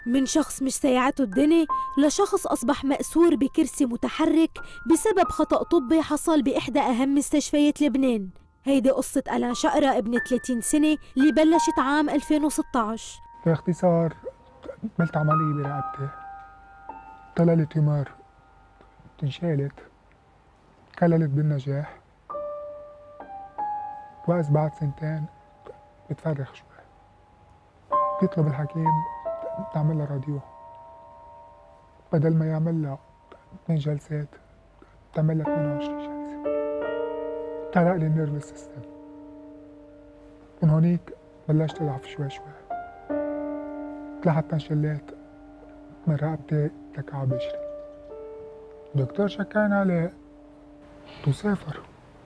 من شخص مش سايعته الدنيا لشخص أصبح مأسور بكرسي متحرك بسبب خطأ طبي حصل بإحدى أهم مستشفيات لبنان. هيدي قصة ألان شقرة ابن 30 سنة اللي بلشت عام 2016. باختصار عملت عملية برقبتي، طلع لي تيومر، انشالت، كللت بالنجاح، وقت بعد سنتين بتفرخ شوي، بيطلب الحكيم تعمل لها راديو، بدل ما يعمل لها 2 جلسات تعمل لها 22 جلسة. طلع لي النيرف سيستم، من هونيك بلشت اضعف شوي شوي، لحتى انشليت من رقبتي لكعب اجري. الدكتور شكانا عليه وسافر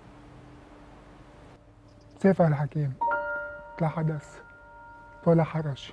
الحكيم، لا حدث ولا حرج،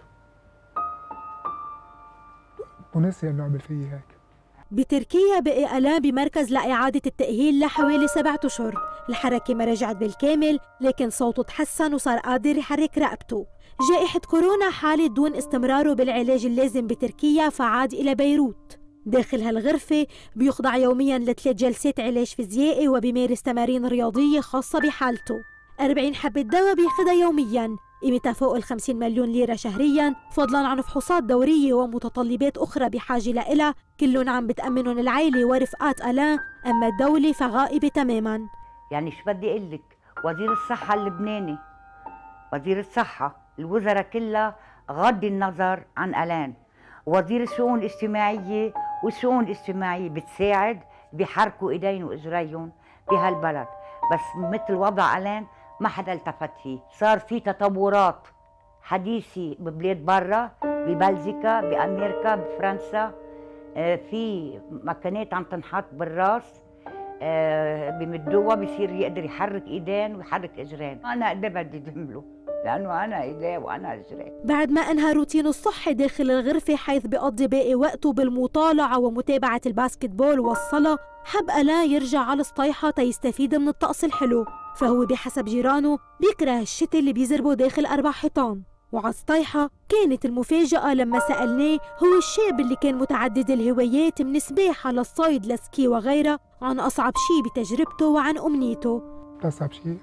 ونسي انه عمل فيي هيك. بتركيا بقي ألان بمركز لإعادة التأهيل لحوالي 7 أشهر. الحركة ما رجعت بالكامل، لكن صوته تحسن وصار قادر يحرك رقبته. جائحة كورونا حالت دون استمراره بالعلاج اللازم بتركيا، فعاد إلى بيروت. داخل هالغرفة بيخضع يومياً ل3 جلسات علاج فيزيائي، وبيمارس تمارين رياضية خاصة بحالته. 40 حبة دواء بياخدها يومياً، قيمتها فوق ال50 مليون ليرة شهرياً، فضلاً عن فحوصات دورية ومتطلبات أخرى بحاجة لإلها، كلهم عم بتأمنهم العائلة ورفقات ألان، أما الدولة فغائبة تماماً. يعني شو بدي أقول لك، وزير الصحة اللبناني، وزير الصحة، الوزراء كلها غض النظر عن ألان. وزير الشؤون الاجتماعية والشؤون الاجتماعية بتساعد، بيحركوا إيدين وإجريهم بهالبلد، بس مثل وضع ألان ما حدا التفت فيه. صار في تطورات حديثة ببلاد برا، ببلجيكا، بأمريكا، بفرنسا، في مكانات عم تنحط بالراس، بمدوها بصير يقدر يحرك ايدين ويحرك اجرين. انا قد بدي دمله لانه انا ايديه وانا اجرين. بعد ما انهى روتينه الصحي داخل الغرفه، حيث بيقضي باقي وقته بالمطالعه ومتابعه الباسكتبول والصلاه، حب ألان يرجع على السطيحه تيستفيد من الطقس الحلو، فهو بحسب جيرانه بيكره الشتاء اللي بيزربه داخل 4 حيطان. وعلى السطيحة كانت المفاجأة لما سألناه هو الشاب اللي كان متعدد الهوايات من سباحة للصيد لسكي وغيرها عن أصعب شيء بتجربته وعن أمنيته. أصعب شيء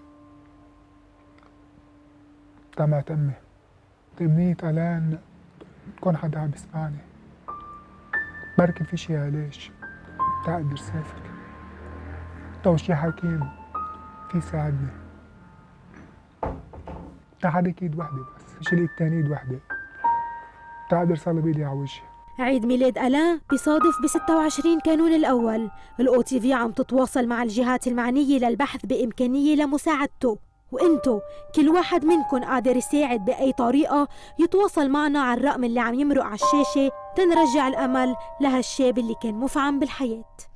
دمعة أمي. أمنية ألان تكون حدا عم يسمعني، بركي في شي علاج تقدر سافر، أو شي حكيم في ساعدني، تحرك ايد وحدة بس، شيل ايد تاني ايد وحدة تقدر صلب ايدي على وجهي. عيد ميلاد ألان بيصادف ب 26 كانون الأول. الOTV عم تتواصل مع الجهات المعنية للبحث بإمكانية لمساعدته، وإنتو كل واحد منكم قادر يساعد بأي طريقة. يتواصل معنا على الرقم اللي عم يمرق على الشاشة تنرجع الأمل لهالشاب اللي كان مفعم بالحياة.